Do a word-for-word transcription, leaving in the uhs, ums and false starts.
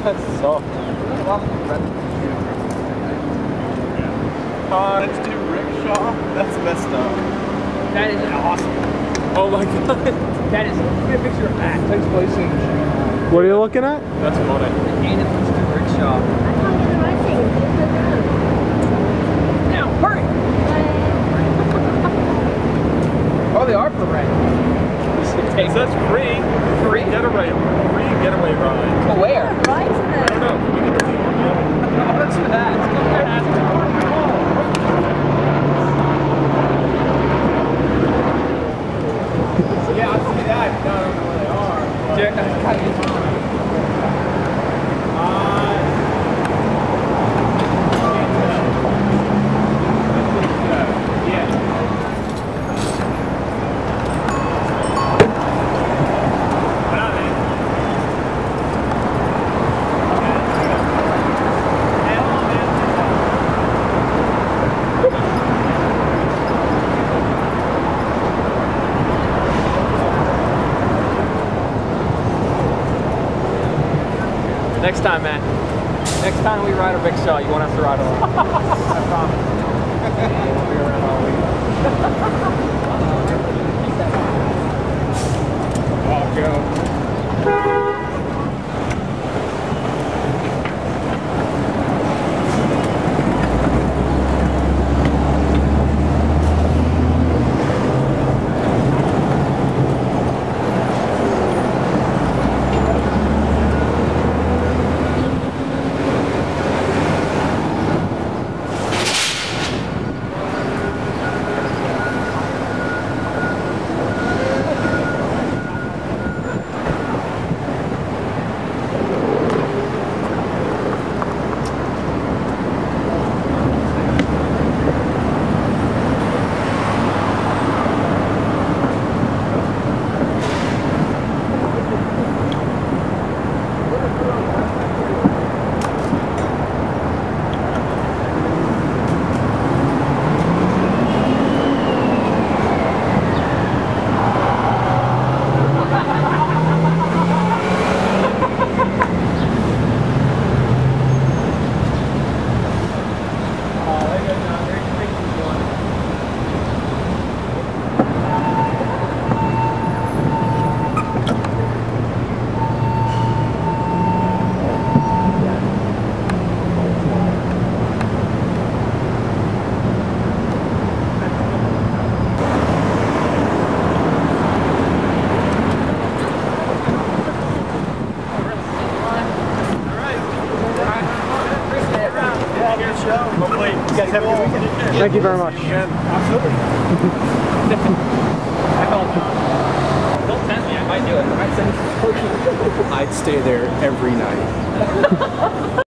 That's soft. Uh, let's do Rickshaw. That's messed up. That is awesome. Oh my god. That is. Look at a picture of that. Takes place in. What are you looking at? That's funny. And it's the Rickshaw. Now, hurry! Oh, they are for rent. It says free. Free getaway. Free getaway ride. But where? I don't know. We can do it. How much for that? Yeah, I'll see that. I don't know where they are. Yeah, that's kind of Next time, man. Next time we ride a rickshaw, you won't have to ride alone. I promise. We'll be around all week. Oh, go. Hopefully, you guys have a good weekend. Thank you very much. Absolutely. Don't tempt me, I might do it. I might send you. I'd stay there every night.